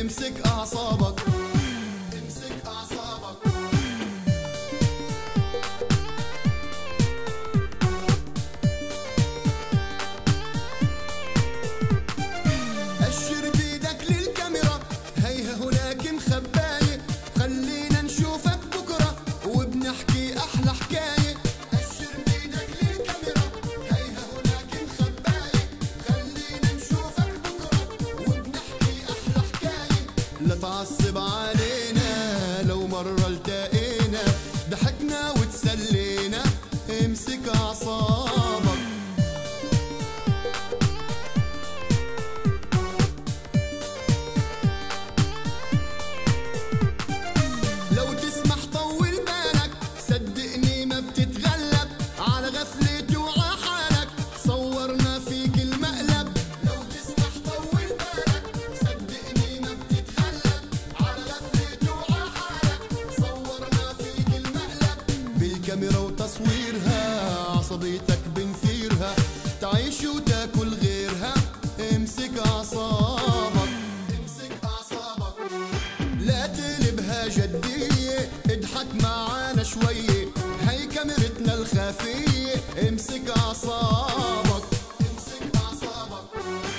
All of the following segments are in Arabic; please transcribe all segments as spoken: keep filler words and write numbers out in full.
امسك اعصابك، امسك اعصابك. اشر بيدك للكاميرا، هيها هناك مخبايه، خلينا نشوفك بكره وبنحكي احلى حكايه. اشر بيدك للكاميرا، هيها هناك مخبايه، خلينا نشوفك بكره وبنحكي احلى حكايه. لا تعصب علينا لو مره التقينا، ضحكنا وتسلينا، امسك اعصابك. لو تسمح طول بالك، صدقني ما بتتغلب على غفلتي وعلى حالك، صورنا فيك المقلب. لو تسمح طول بالك، صدقني ما بتتغلب على غفلتي وعلى حالك، صورنا فيك المقلب. بالكاميرا وتصويرها عصبيتك بنثيرها، تعيش وتاكل غيرها، امسك اعصابك، امسك اعصابك. لا تقلبها جدية، اضحك معانا شوية، هي كاميرتنا الخفية، امسك اعصابك، امسك اعصابك.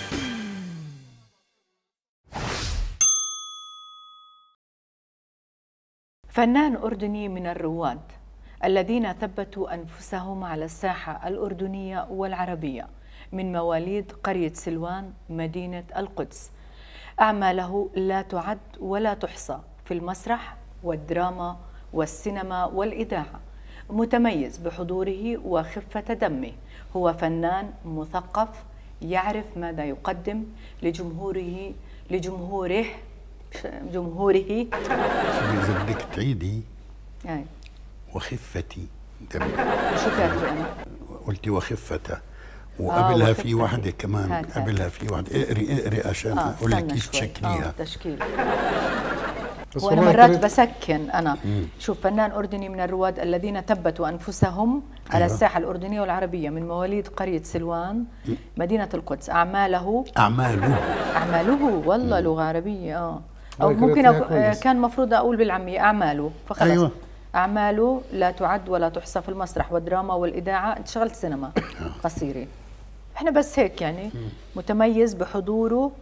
فنان أردني من الرواد الذين ثبتوا أنفسهم على الساحة الأردنية والعربية، من مواليد قرية سلوان مدينة القدس. أعماله لا تعد ولا تحصى في المسرح والدراما والسينما والإذاعة، متميز بحضوره وخفة دمه. هو فنان مثقف يعرف ماذا يقدم لجمهوره لجمهوره جمهوره إذا بدك تعيدي يعني وخفتي دم. شو كاتبة أنا؟ قلتي وخفته، وقبلها آه في واحدة كمان، هات هات. قبلها في واحدة. اقري اقري عشان آه اقول لك استنى كيف شوي. تشكليها. آه تشكيل. بس وانا والله مرات كرهت- بسكن انا. مم. شوف، فنان اردني من الرواد الذين ثبتوا انفسهم على أيوة. الساحه الاردنيه والعربيه، من مواليد قريه سلوان مدينه القدس. اعماله أعماله اعماله والله لغه عربيه اه او والله ممكن كرهتها أكو... كويس. كان مفروض اقول بالعاميه اعماله، فخلص. أيوة. اعماله لا تعد ولا تحصى في المسرح والدراما والاذاعه. انت اشتغلت سينما قصيره، احنا بس هيك يعني. متميز بحضوره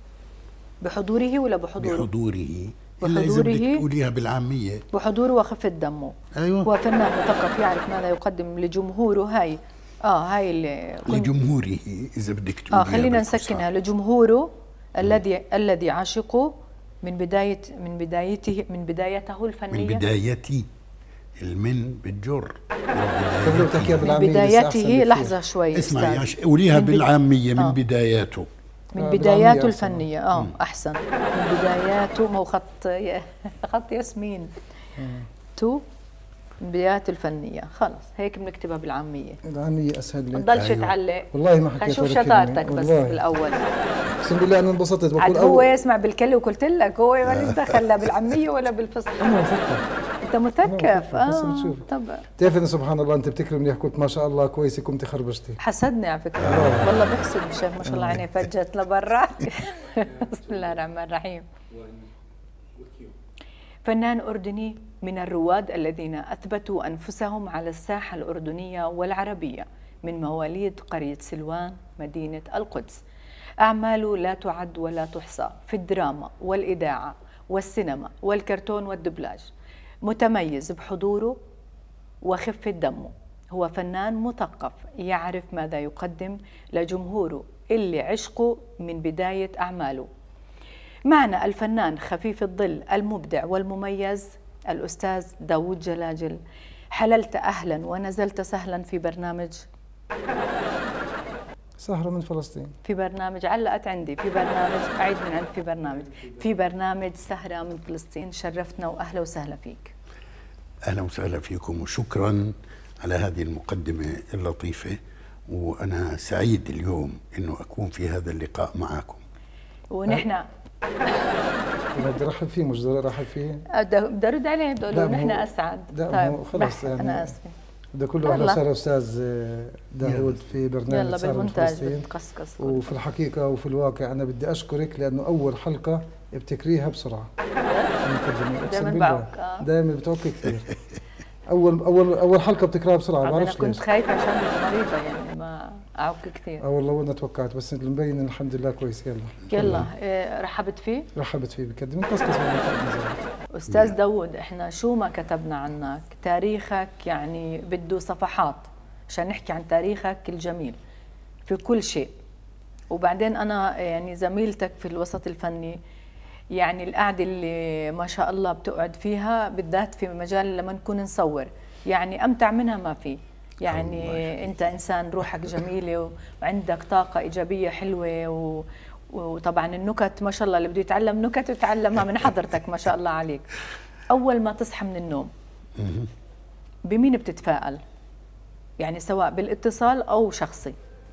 بحضوره ولا بحضوره بحضوره، إلا إذا بدك بحضوره تقوليها بالعامية. بحضوره وخفة دمه. أيوة. هو فنان مثقف يعرف ماذا يقدم لجمهوره. هاي اه هاي اللي كن- لجمهوره إذا بدك تقوليها اه خلينا بالفصحى. نسكنها لجمهوره الذي الذي عشقه من بداية من بدايته من بدايته من الفنية. بدايتي، المن بالجر، كيف لو من بتحكيها بدايتي. من بالعامية لسه أحسن بدايته بكثير. لحظة شوي اسمعي أستاذ. عش- قوليها من بد- بالعامية، من آه. بداياته. من آه، بداياته بالعامية أحسن. الفنية اه احسن. من بداياته مو خط خط ياسمين تو من بداياته الفنية. خلص هيك بنكتبها بالعامية، العامية أسهل ما لك. تضلش أيوة. تعلق. والله ما خلينا حكيت نشوف ولا كلمة. شطارتك بس والله. بالاول. اقسم بالله انا انبسطت عاد بقول هو أول- يسمع بالكلي وقلت لك هو ماليش دخل لا بالعاميه ولا بالفصحى. انا مثقف. انت مثقف أنا مثقف، بس اه بتشوف. طب بتعرف انه سبحان الله انت بتكرمني، قلت ما شاء الله كويسه كنت خربشتي. حسدني على فكره. والله بحسد الشيخ ما شاء الله عينيه فجت لبرا. بسم الله الرحمن الرحيم. فنان أردني من الرواد الذين أثبتوا أنفسهم على الساحة الأردنية والعربية، من مواليد قرية سلوان مدينة القدس. أعماله لا تعد ولا تحصى في الدراما والإذاعة والسينما والكرتون والدبلاج، متميز بحضوره وخفة دمه. هو فنان مثقف يعرف ماذا يقدم لجمهوره اللي عشقه من بداية أعماله. معنا الفنان خفيف الظل المبدع والمميز الأستاذ داوود جلاجل. حللت أهلا ونزلت سهلا في برنامج سهرة من فلسطين. في برنامج علقت عندي في برنامج أعيد من عند في برنامج في برنامج سهرة من فلسطين. شرفتنا وأهلا وسهلا فيك. أهلا وسهلا فيكم، وشكرا على هذه المقدمة اللطيفة. وأنا سعيد اليوم أنه أكون في هذا اللقاء معكم. ونحن أنا بدي ارحب فيه، مش بدي ارحب فيه. بدي ارد عليه، بدي اقول له لا، ما نحن هو- اسعد. لا، ما هو طيب خلص بح- يعني. انا اسفه. بدي اقول له اهلا يلا. وسهلا استاذ داوود في برنامج يلا سهر من بالمونتاج فلسطين. بتقصقص. وفي الحقيقه وفي الواقع انا بدي اشكرك لانه اول حلقه ابتكريها بسرعه. المقدمة. أقسم دايما بالله. بعوق آه. دائما بتعوق كثير. اول اول اول حلقه بتكررها بسرعه ما انا بعرفش كنت ليش. خايفه عشان مريضه يعني ما اعوق كثير. اه والله وانا توقعت بس المبين الحمد لله كويس. يلا يلا إيه، رحبت فيه رحبت فيه بكدم نقصقص بالمنطقة. استاذ داوود. احنا شو ما كتبنا عنك تاريخك يعني بده صفحات عشان نحكي عن تاريخك الجميل في كل شيء. وبعدين انا يعني زميلتك في الوسط الفني، يعني القعده اللي ما شاء الله بتقعد فيها بالذات في مجال لما نكون نصور يعني امتع منها ما في. يعني انت انسان روحك جميله وعندك طاقه ايجابيه حلوه و... وطبعا النكت ما شاء الله اللي بده يتعلم نكت يتعلمها من حضرتك ما شاء الله عليك. اول ما تصحى من النوم بمين بتتفائل؟ يعني سواء بالاتصال او شخصي.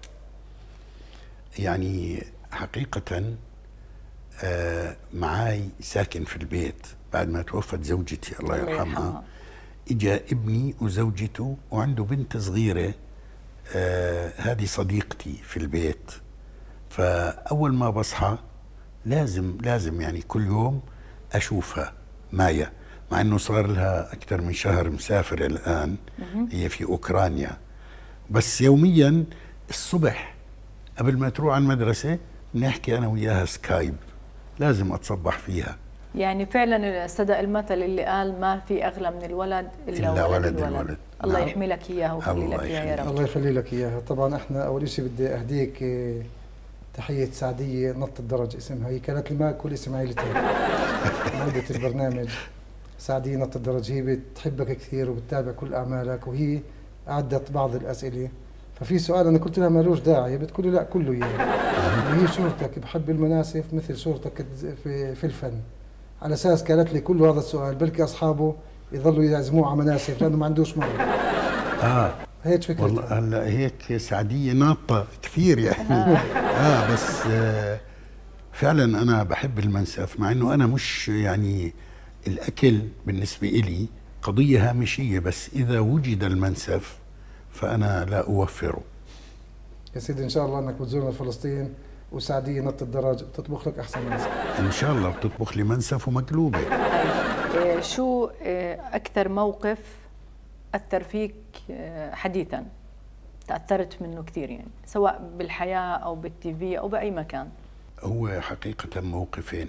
يعني حقيقة آه معاي ساكن في البيت بعد ما توفت زوجتي الله يرحمها. اجا ابني وزوجته وعنده بنت صغيرة، آه هذه صديقتي في البيت. فأول ما بصحى لازم لازم يعني كل يوم أشوفها مايا، مع أنه صار لها أكثر من شهر مسافرة الآن. هي في أوكرانيا، بس يوميا الصبح قبل ما تروح على المدرسة بنحكي أنا وياها سكايب، لازم أتصبح فيها. يعني فعلا صدق المثل اللي قال ما في أغلى من الولد إلا, إلا ولد, ولد الولد. الولد. الله نعم. يحمي لك إياها ويخلي لك إياها يا رب. الله يخلي لك إياها. طبعا احنا أول شيء بدي أهديك تحية سعدية نط الدرج اسمها، هي كانت لي معك كل اسم عائلتها مودة البرنامج. سعدية نط الدرج هي بتحبك كثير وبتتابع كل أعمالك، وهي أعدت بعض الأسئلة. ففي سؤال أنا قلت لها مالوش داعي، بتقول لي لا كله إياه اللي هي شهرتك بحب المناسف مثل شهرتك في, في الفن. على أساس قالت لي كل هذا السؤال بلكي أصحابه يظلوا يعزموه على مناسف لأنه ما عندوش مرة. آه هيك فكرتها. والله هلا هيك سعدية ناطة كثير يعني. آه بس آه فعلا أنا بحب المنسف، مع إنه أنا مش يعني الأكل بالنسبة إلي قضية هامشية، بس إذا وجد المنسف فأنا لا أوفره. يا سيدي إن شاء الله أنك بتزورنا فلسطين وسعدية نط الدرج بتطبخ لك أحسن منسف إن شاء الله. بتطبخ لي منسف ومقلوبة. إيه شو إيه أكثر موقف أثر فيك حديثا تأثرت منه كثير يعني سواء بالحياة أو بالتيفي أو بأي مكان؟ هو حقيقة موقفين.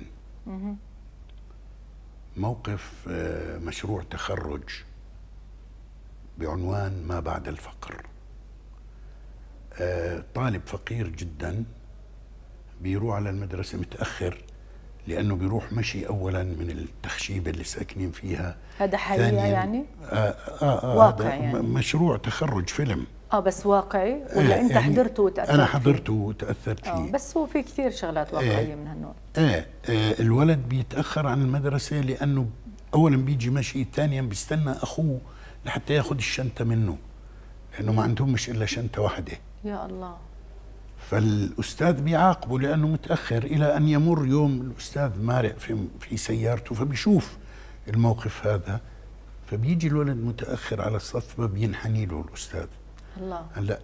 موقف مشروع تخرج بعنوان ما بعد الفقر. طالب فقير جدا بيروح على المدرسة متأخر لأنه بيروح مشي أولا من التخشيبة اللي ساكنين فيها. هذا حقيقة يعني؟ آه آه آه واقع هذا يعني. مشروع تخرج فيلم. اه بس واقعي ولا آه انت يعني حضرته وتأثرت انا حضرته وتأثرت فيه؟ بس هو في كثير شغلات واقعية آه من هالنوع. آه, آه الولد بيتأخر عن المدرسة لأنه أولا بيجي مشي، ثانيا بيستنى أخوه لحتى ياخذ الشنطة منه لأنه ما عندهم مش إلا شنطة واحدة. يا الله. فالأستاذ بيعاقبه لأنه متأخر، إلى أن يمر يوم الأستاذ مارق في, في سيارته فبيشوف الموقف هذا، فبيجي الولد متأخر على الصف فبينحني له الأستاذ. الله. هلا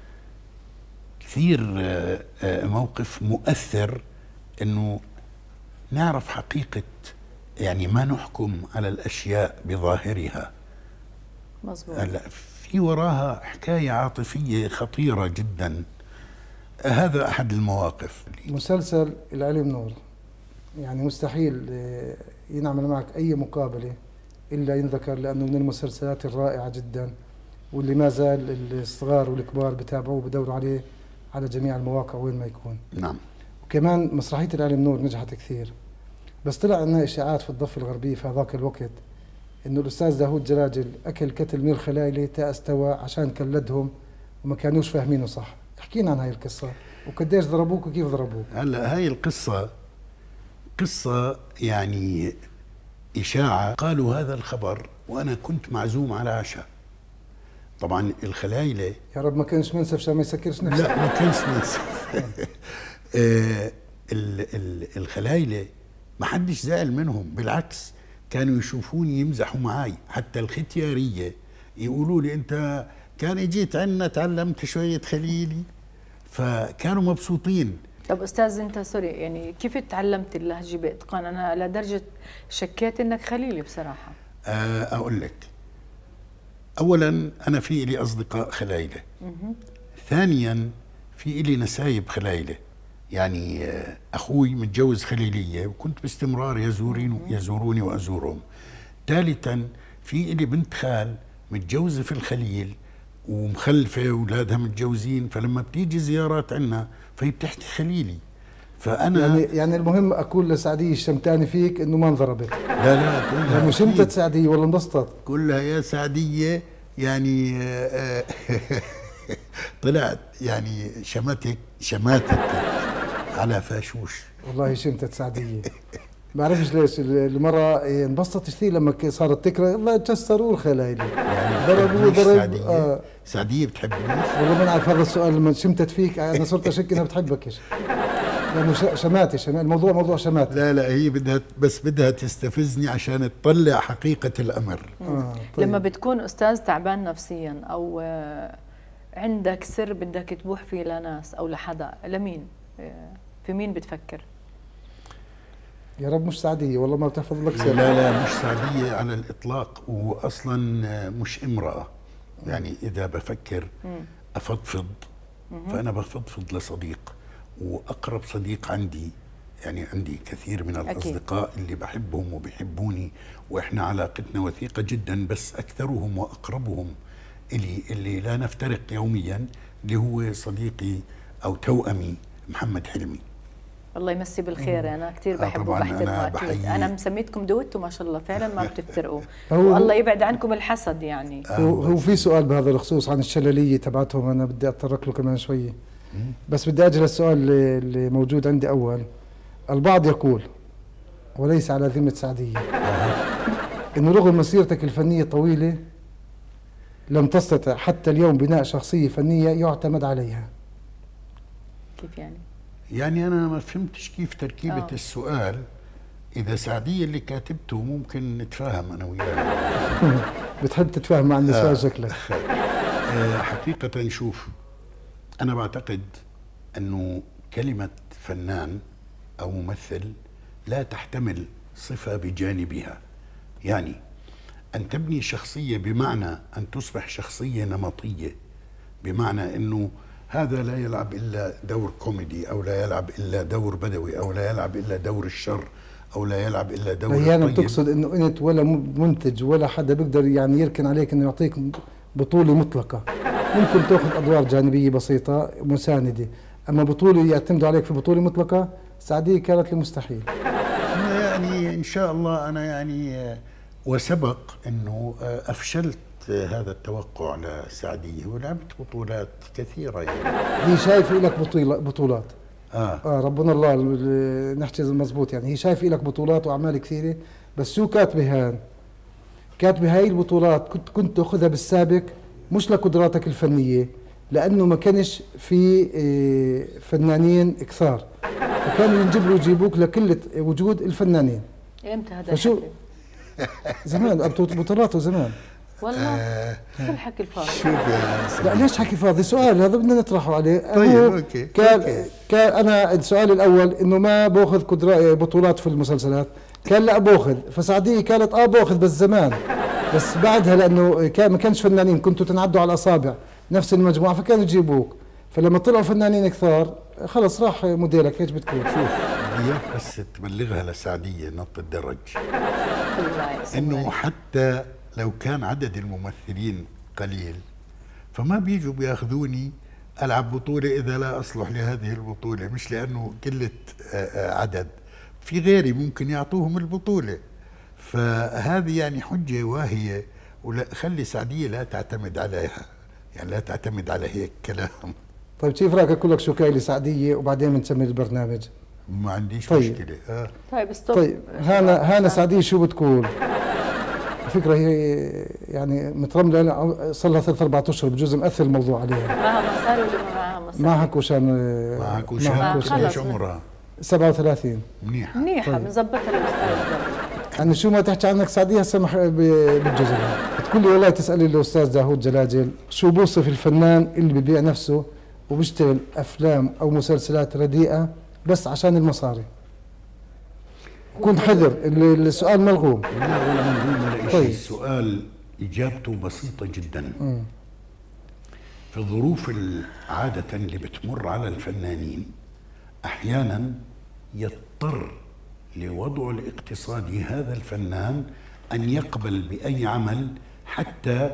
كثير موقف مؤثر انه نعرف حقيقة، يعني ما نحكم على الاشياء بظاهرها. مظبوط. هلا في وراها حكاية عاطفية خطيرة جدا. هذا احد المواقف. مسلسل العلم نور، يعني مستحيل ينعمل معك اي مقابلة الا ينذكر لانه من المسلسلات الرائعة جدا، واللي ما زال الصغار والكبار بتابعوه وبدوروا عليه على جميع المواقع وين ما يكون. نعم. وكمان مسرحية العلم نور نجحت كثير، بس طلع عنا إشاعات في الضفة الغربية في هذاك الوقت إنه الأستاذ داوود جلاجل أكل كتل من الخلايلة تا استوى عشان كلدهم وما كانوش فاهمينه صح. احكينا عن هاي القصة وقديش ضربوك وكيف ضربوك. هلا هاي القصة قصة يعني إشاعة، قالوا هذا الخبر وأنا كنت معزوم على عشاء. طبعا الخلايلة يا رب ما كانش منسف عشان ما يسكرش نفسه. لا ما كانش منسف. آه الخلايلة ما حدش زعل منهم، بالعكس كانوا يشوفوني يمزحوا معي، حتى الختيارية يقولوا لي انت كان جيت عندنا تعلمت شويه خليلي، فكانوا مبسوطين. طب استاذ انت سوري يعني كيف تعلمت اللهجه باتقان؟ انا لدرجه شكيت انك خليلي بصراحه. اقول لك، اولا انا في لي اصدقاء خلايله، ثانيا في لي نسايب خلايله، يعني اخوي متجوز خليليه وكنت باستمرار يزورين يزوروني وازورهم. ثالثا في لي بنت خال متجوزه في الخليل ومخلفه واولادها متجوزين، فلما بتيجي زيارات عنا فهي بتحكي خليلي. فانا يعني يعني المهم اقول لسعديه الشمتاني فيك انه ما انضربت. لا لا كلها يعني شمتت سعديه ولا انبسطت؟ كلها يا سعديه يعني طلعت يعني شمتك شماتك على فاشوش. والله شمتت سعديه. ما بعرفش ليش المره انبسطت كثير لما صارت تكره الله كسروا الخلايلي يعني ضربوا ضرب. سعديه آه. سعديه بتحبنيش؟ والله ما نعرف هذا السؤال لما شمتت فيك انا صرت اشك انها بتحبك لانه شماتي شماتي الموضوع موضوع شماتي. لا لا هي بدها بس بدها تستفزني عشان تطلع حقيقه الامر. آه طيب. لما بتكون استاذ تعبان نفسيا او عندك سر بدك تبوح فيه لناس او لحدا، لمين في مين بتفكر؟ يا رب مش سعديه، والله ما بتحفظ لك سر. لا لا مش سعديه على الاطلاق، واصلا مش امراه. يعني اذا بفكر افضفض فانا بفضفض لصديق، واقرب صديق عندي يعني عندي كثير من الاصدقاء أكيد. اللي بحبهم وبيحبوني واحنا علاقتنا وثيقه جدا، بس اكثرهم واقربهم اللي اللي لا نفترق يوميا اللي هو صديقي او توأمي محمد حلمي. الله يمسي بالخير، انا كثير بحبه وبحترمه اكيد. انا مسميتكم دوتو ما شاء الله فعلا ما بتفترقوا والله يبعد عنكم الحسد. يعني هو, هو في سؤال بهذا الخصوص عن الشلاليه تبعتهم، انا بدي اتطرق له كمان شويه، بس بدي اجل السؤال اللي, اللي موجود عندي. اول، البعض يقول وليس على ذمه سعديه انه رغم مسيرتك الفنيه طويله لم تستطع حتى اليوم بناء شخصيه فنيه يعتمد عليها. كيف يعني؟ يعني أنا ما فهمتش كيف تركيبة أوه. السؤال. إذا سعدية اللي كاتبته ممكن نتفاهم أنا وياها. بتحب تتفاهم مع النساء شكلك. حقيقة شوف، أنا بعتقد أنه كلمة فنان أو ممثل لا تحتمل صفة بجانبها. يعني أن تبني شخصية بمعنى أن تصبح شخصية نمطية، بمعنى أنه هذا لا يلعب إلا دور كوميدي، أو لا يلعب إلا دور بدوي، أو لا يلعب إلا دور الشر، أو لا يلعب إلا دور الطيب. أحيانا بتقصد إنه أنت ولا منتج ولا حدا بيقدر يعني يركن عليك إنه يعطيك بطولة مطلقة. ممكن تأخذ أدوار جانبية بسيطة مساندة، أما بطولة يعتمدوا عليك في بطولة مطلقة سعدية كانت لمستحيل. يعني إن شاء الله أنا يعني وسبق إنه أفشلت هذا التوقع لسعدية ولعبت بطولات كثيرة. يعني هي شايفة لك بطولات آه. آه ربنا الله نحكي مزبوط. يعني هي شايفة لك بطولات وأعمال كثيرة، بس شو كاتبة هان؟ كاتبة هاي البطولات كنت كنت تأخذها بالسابق مش لقدراتك الفنية، لأنه ما كانش في فنانين كثار، فكانوا ينجبروا يجيبوك لقلة وجود الفنانين. امتى هذا فشو زمان بطولاته زمان والله آه شو الحكي الفاضي؟ شوف يا لا ليش حكي فاضي؟ سؤال هذا بدنا نطرحه عليه. طيب اوكي كان أوكي. كان انا السؤال الاول انه ما باخذ بطولات في المسلسلات، كان لا باخذ، فسعديه كانت اه باخذ بس زمان، بس بعدها لانه كان ما كانش فنانين، كنتوا تنعدوا على الاصابع نفس المجموعه فكانوا يجيبوك، فلما طلعوا فنانين كثار خلص راح موديلك. ايش بتكون؟ شوف بدي بس تبلغها لسعديه نط الدرج انه حتى لو كان عدد الممثلين قليل فما بيجوا بياخذوني ألعب بطولة إذا لا أصلح لهذه البطولة، مش لأنه قلة عدد، في غيري ممكن يعطوهم البطولة. فهذه يعني حجة واهية، ولا خلي سعدية لا تعتمد عليها، يعني لا تعتمد على هيك كلام. طيب كيف رايك أقول لك شو كاي لسعدية وبعدين بنسمي البرنامج؟ ما عنديش طيب. مشكلة. آه. طيب استوب. طيب هانا هانا سعدية شو بتقول؟ فكرة هي يعني مترملة صار لها ثلاث أربع أشهر بجوز مأثر الموضوع عليها. معها مصاري ولا ما معها مصاري؟ معها كوشان معها كوشان. ايش عمرها؟ سبعة وثلاثين. منيحة منيحة بنظبطها للأستاذ. يعني شو ما تحكي عنك سعدية هسه بالجزء بتقول لي والله تسالي الاستاذ داوود جلاجل شو بوصف الفنان اللي ببيع نفسه وبيشتغل افلام او مسلسلات رديئه بس عشان المصاري. كن حذر، السؤال ملغوم. لا ولا ملغوم ولا طيب. شيء. السؤال اجابته بسيطه جدا. مم. في الظروف عاده اللي بتمر على الفنانين احيانا يضطر لوضعه الاقتصادي هذا الفنان ان يقبل باي عمل حتى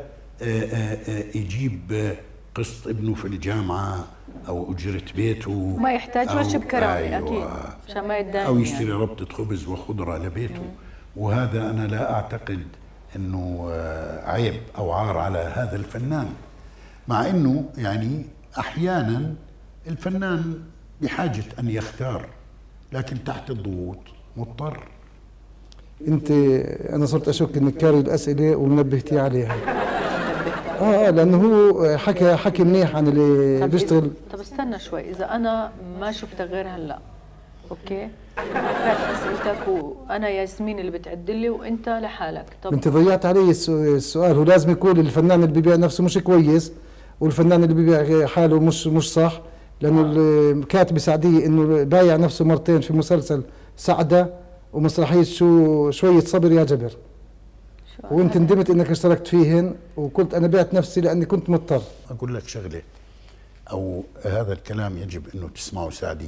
يجيب قسط ابنه في الجامعه او اجره بيته، ما يحتاج وجه بكرامه. أيوة اكيد عشان ما يتداين او يشتري يعني. ربطه خبز وخضره لبيته. مم. وهذا انا لا اعتقد انه عيب او عار على هذا الفنان، مع انه يعني احيانا الفنان بحاجه ان يختار، لكن تحت الضغوط مضطر. انت انا صرت اشك انك كاري الاسئله ونبهتي عليها. اه اه لانه هو حكى حكي منيح عن اللي بيشتغل. طب استنى شوي، اذا انا ما شفتك غير هلا اوكي، بعد اسئلتك وانا ياسمين اللي بتعد لي وانت لحالك. طب انت ضيعت علي السؤال. هو لازم يكون الفنان اللي بيبيع نفسه مش كويس والفنان اللي بيبيع حاله مش مش صح، لانه الكاتبه سعديه انه بايع نفسه مرتين في مسلسل سعده ومسرحيه شو شويه صبر يا جبر، وانت ندمت انك اشتركت فيهن وقلت انا بعت نفسي لاني كنت مضطر. اقول لك شغله، او هذا الكلام يجب انه تسمعه سعديه.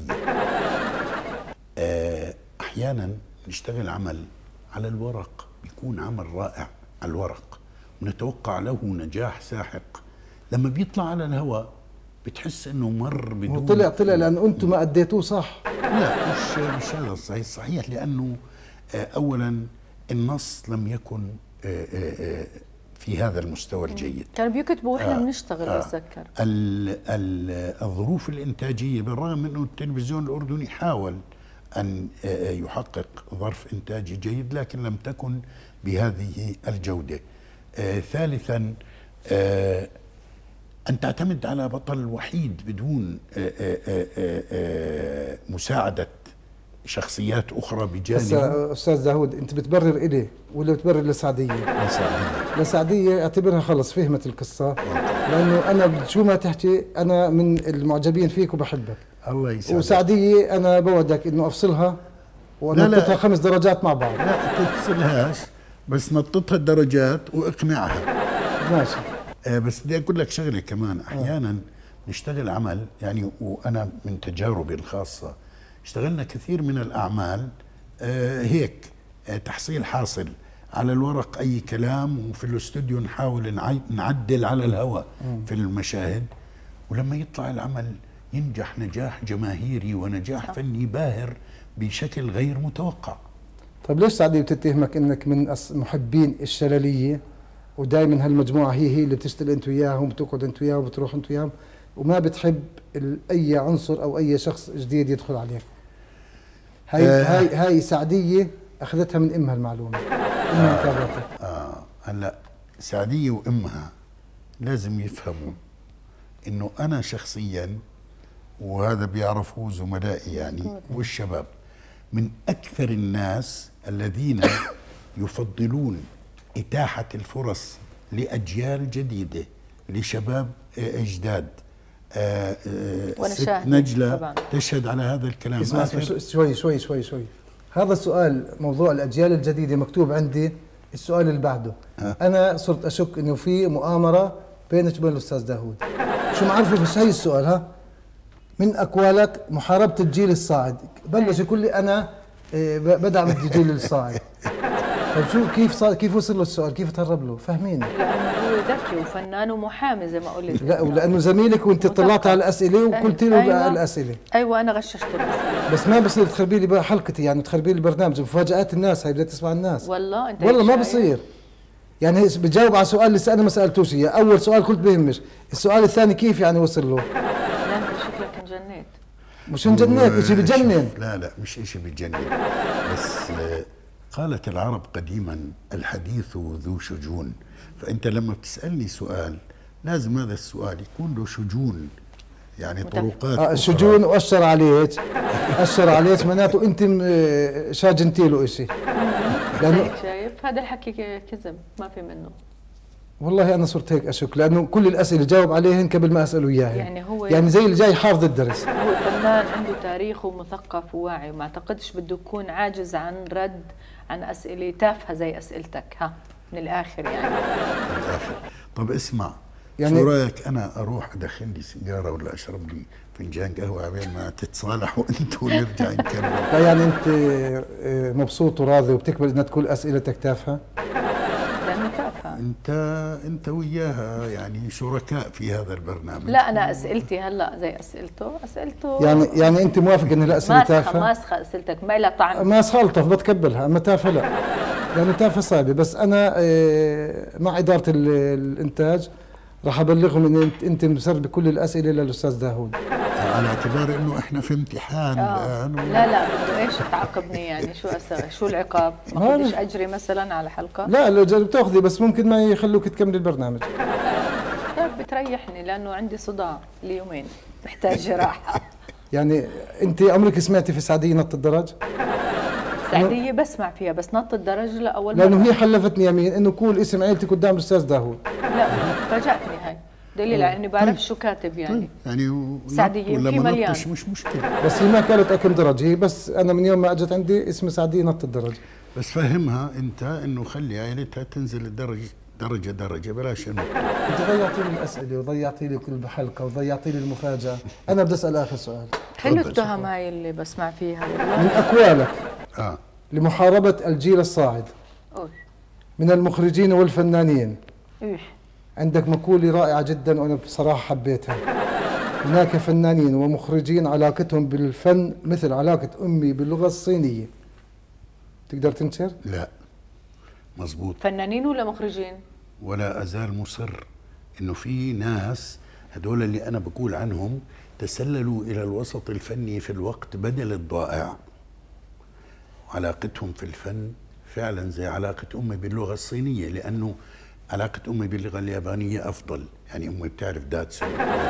احيانا نشتغل عمل على الورق بيكون عمل رائع على الورق ونتوقع له نجاح ساحق، لما بيطلع على الهواء بتحس انه مر بدون. طلع طلع لانه انتم ما اديتوه صح. لا مش مش هذا الصحيح. صحيح لانه اولا النص لم يكن في هذا المستوى الجيد. كانوا بيكتبوا واحنا بنشتغل آه بتذكر. آه الظروف الانتاجيه بالرغم انه التلفزيون الاردني حاول ان يحقق ظرف انتاجي جيد لكن لم تكن بهذه الجوده. آه ثالثا آه ان تعتمد على بطل وحيد بدون آه آه آه آه مساعده شخصيات اخرى بجانبه. استاذ داوود انت بتبرر الي ولا بتبرر لسعديه؟ لسعديه. لسعديه اعتبرها خلص فهمت القصه، لانه انا شو ما تحكي انا من المعجبين فيك وبحبك. الله يسعدك. وسعديه انا بودك انه افصلها ونطتها خمس درجات مع بعض. لا تفصلهاش بس نطتها الدرجات واقنعها. ماشي. آه بس بدي اقول لك شغله كمان، احيانا نشتغل عمل يعني، وانا من تجاربي الخاصه اشتغلنا كثير من الأعمال آه هيك آه تحصيل حاصل على الورق أي كلام، وفي الاستوديو نحاول نعدل على الهواء في المشاهد، ولما يطلع العمل ينجح نجاح جماهيري ونجاح فني باهر بشكل غير متوقع. طيب ليش سعدية بتتهمك انك من محبين الشلالية ودائما هالمجموعة هي هي اللي بتشتغل انت وياهم وبتقعد انت وياهم وبتروح انت وياهم وما بتحب اي عنصر او اي شخص جديد يدخل عليك؟ هاي آه هاي هاي سعديه اخذتها من امها المعلومه، امها متابعتها. اه هلا سعديه وامها لازم يفهموا انه انا شخصيا، وهذا بيعرفوه زملائي يعني والشباب، من اكثر الناس الذين يفضلون اتاحه الفرص لاجيال جديده لشباب جداد. آه آه ست نجلة طبعاً تشهد على هذا الكلام. اسمع شوي شوي شوي شوي هذا السؤال موضوع الأجيال الجديدة مكتوب عندي السؤال اللي بعده. آه. أنا صرت أشك إنه في مؤامرة بينك وبين الأستاذ داوود. شو معرفة بس هي السؤال ها من أقوالك محاربة الجيل الصاعد، بلش يقول لي أنا آه بدعم الجيل الصاعد. طيب شو كيف صار كيف وصل له السؤال؟ كيف تهرب له؟ فهميني. لانه هو ذكي وفنان ومحامي زي ما قلت. لا ولانه زميلك وانت طلعت على الاسئله وقلت له أيوة. الاسئله ايوه انا غششت الاسئله بس ما بصير تخربي لي حلقتي يعني تخربي لي البرنامج مفاجات الناس هاي بدها تسمع الناس. والله انت والله ما بصير يعني بجاوب على سؤال لسه انا ما سالتوش اياه. اول سؤال قلت بهمش، السؤال الثاني كيف يعني وصل له؟ لا انت شكلك انجنيت. مش انجنيت شيء بجنن. لا لا مش شيء بجنن بس قالت العرب قديما الحديث ذو شجون، فأنت لما بتسألني سؤال لازم هذا السؤال يكون له شجون يعني طرقات. آه شجون وأشر عليك أشر عليك معناته أنت شاجنتي له شيء. لأنه شايف هذا الحكي كذب ما في منه. والله انا صرت هيك اشك، لانه كل الاسئله جاوب عليهن قبل ما اساله اياها. يعني هو يعني زي اللي جاي حافظ الدرس. هو فنان عنده تاريخ ومثقف وواعي، وما اعتقدش بده يكون عاجز عن رد عن اسئله تافهه زي اسئلتك. ها من الاخر يعني. من الاخر. طب اسمع، يعني شو رايك انا اروح ادخن لي سيجاره ولا اشرب لي فنجان قهوه عبين ما تتصالحوا انتوا ونرجع نكمل؟ لا يعني انت مبسوط وراضي وبتقبل انها تكون اسئلتك تافهه؟ لانه تافهه. انت انت وياها يعني شركاء في هذا البرنامج. لا انا اسئلتي هلا زي اسئلته، اسئلته يعني يعني انت موافق ان الاسئله ماسخه تافهه؟ ماسخه اسئلتك ما لها طعم. ما خالطه بتقبلها، اما تافهه لا. يعني تافهه صعبه، بس انا مع اداره الانتاج راح ابلغهم ان انت انت مسر بكل الاسئله للاستاذ داوود، على اعتبار انه احنا في امتحان آه. الان و... لا لا بده ايش تعاقبني يعني؟ شو أسوي؟ شو العقاب؟ ما بديش اجري مثلا على حلقه؟ لا لو جربت تاخذي بس ممكن ما يخلوك تكملي البرنامج. طيب بتريحني لانه عندي صداع ليومين محتاج راحه. يعني انت عمرك سمعتي في سعديه نط الدرج؟ سعديه بسمع فيها بس نط الدرج لا اول مره. لانه هي حلفتني يمين انه كل اسم عيلتي قدام الاستاذ داوود. لا فاجأتني هاي دليل على اني بعرف شو كاتب يعني. يعني و... سعديه ولا في ما مليان. نطش مش مشكله. بس هي ما كانت اكم درج، هي بس انا من يوم ما اجت عندي اسم سعديه نط الدرج. بس فهمها انت انه خلي عائلتها تنزل الدرجه درجه درجه بلاش انه انت ضيعتي لي الاسئله وضيعتي لي كل حلقه وضيعتي لي المفاجاه. انا بدي اسال اخر سؤال. حلو التهم هاي اللي بسمع فيها والله. من اقوالك اه لمحاربه الجيل الصاعد أوه. من المخرجين والفنانين، إيه. عندك مقولة رائعة جدا وأنا بصراحة حبيتها. هناك فنانين ومخرجين علاقتهم بالفن مثل علاقة أمي باللغة الصينية. تقدر تنشر؟ لا مزبوط. فنانين ولا مخرجين؟ ولا أزال مصر إنه في ناس هدول اللي أنا بقول عنهم تسللوا إلى الوسط الفني في الوقت بدل الضائع. علاقتهم في الفن فعلا زي علاقة أمي باللغة الصينية، لأنه علاقة أمي باللغة اليابانية أفضل. يعني أمي بتعرف داتسو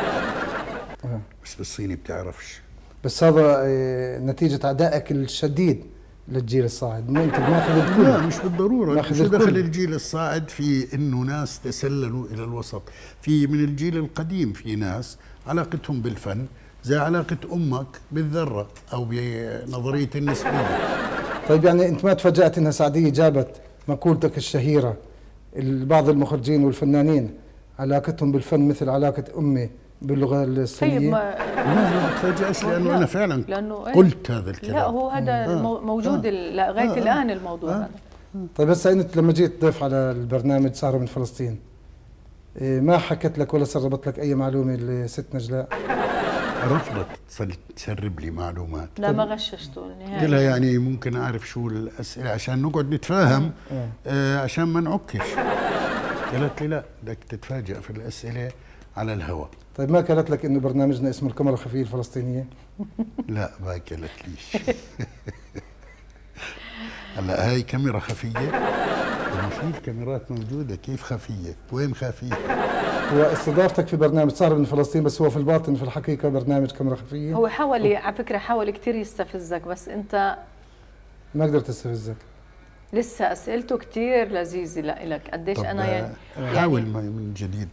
بس بالصيني بتعرفش. بس هذا نتيجة عدائك الشديد للجيل الصاعد، مو انت بناخذ الكل. لا مش بالضرورة. شو الكل. دخل الجيل الصاعد في انه ناس تسللوا الى الوسط؟ في من الجيل القديم في ناس علاقتهم بالفن زي علاقة امك بالذرة او بنظرية النسبية. طيب يعني انت ما تفاجأت انها سعدية جابت مقولتك الشهيرة بعض المخرجين والفنانين علاقتهم بالفن مثل علاقة امي باللغة الصينية؟ طيب ما لا ما تفاجأش لانه لا. انا فعلا لأنه قلت هذا الكلام. لا هو هذا آه. موجود آه. لغاية آه. الآن الموضوع آه. هذا. طيب هسه انت لما جيت ضيف على البرنامج سهرة من فلسطين، إيه ما حكت لك ولا سربت لك اي معلومة لست نجلاء؟ رفضت تسرب لي معلومات. لا ما غششته قلت لها يعني ممكن اعرف شو الاسئله عشان نقعد نتفاهم آه. آه عشان ما نعكش. قالت لي لا بدك تتفاجئ في الاسئله على الهواء. طيب ما قالت لك انه برنامجنا اسمه الكاميرا الخفيه الفلسطينيه؟ لا ما قالت ليش. هلا هاي كاميرا خفيه؟ ما في الكاميرات موجوده، كيف خفيه؟ وين خفيه؟ هو استضافتك في برنامج سهرة من فلسطين بس هو في الباطن في الحقيقه برنامج كاميرا خفيه. هو حاول على فكرة حاول كثير يستفزك بس أنت ما قدرت استفزك. لسه أسئلته كثير لذيذة لإلك. قديش أنا يعني حاول يعني من جديد.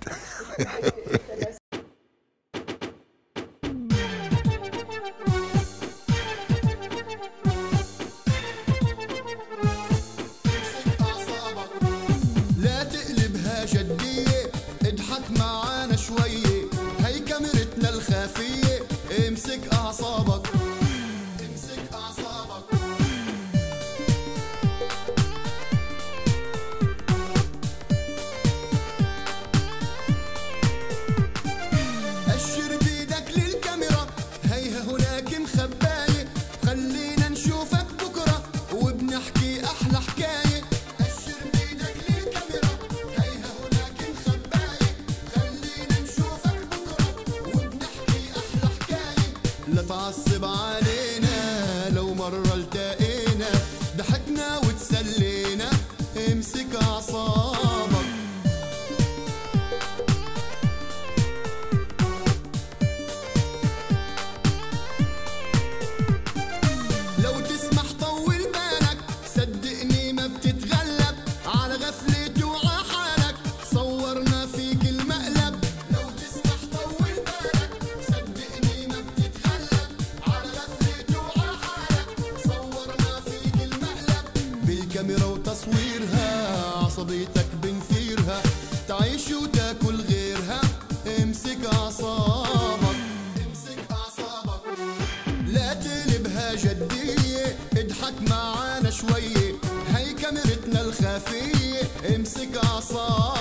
لا تقلبها جدية، اضحك معانا شوية، هي كاميرتنا الخفية، امسك أعصابك امسك أعصابك. أشر بيدك للكاميرا، هيها هناك مخباية، خلينا نشوفك بكرة وبنحكي أحلى حكاية. أشر بيدك للكاميرا، هيها هناك مخباية، خلينا نشوفك بكرة وبنحكي أحلى حكاية. لا تعصب علينا لو مرة التقينا، ضحكنا وتسلينا، امسك أعصابك. لو تسمح طول بالك، صدقني ما بتتغلب على غفلة وعلى حالك، صور شخصيتك بنثيرها، تعيش وتاكل غيرها. امسك اعصابك، امسك اعصابك، لا تقلبها جدية، اضحك معانا شوية، هي كاميرتنا الخفية. امسك اعصابك.